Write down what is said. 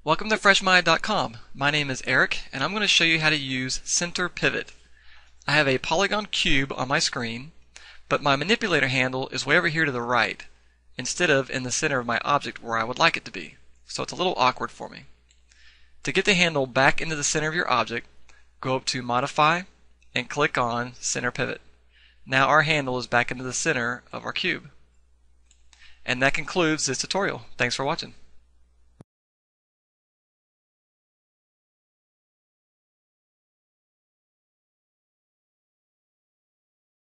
Welcome to freshmind.com. My name is Eric and I'm going to show you how to use center pivot. I have a polygon cube on my screen, but my manipulator handle is way over here to the right instead of in the center of my object where I would like it to be. So it's a little awkward for me. To get the handle back into the center of your object, go up to Modify and click on Center Pivot. Now our handle is back into the center of our cube. And that concludes this tutorial. Thanks for watching.